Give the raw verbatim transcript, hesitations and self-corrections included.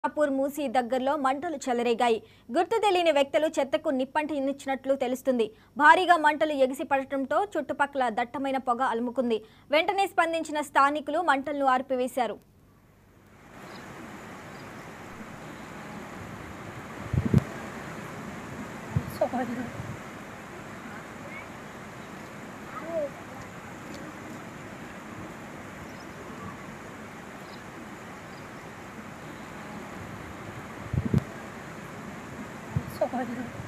Poor మూసి దగ్గరలో మంటలు చెలరేగాయి. గుర్తు తెలియని వ్యక్తులు చెత్తకు నిప్పంటించినట్లు తెలుస్తుంది. భారీగా మంటలు ఎగిసిపడటంతో చుట్టుపక్కల దట్టమైన పొగ అలుముకుంది. వెంటనే స్పందించిన స్థానికులు మంటలను ఆర్పివేశారు. So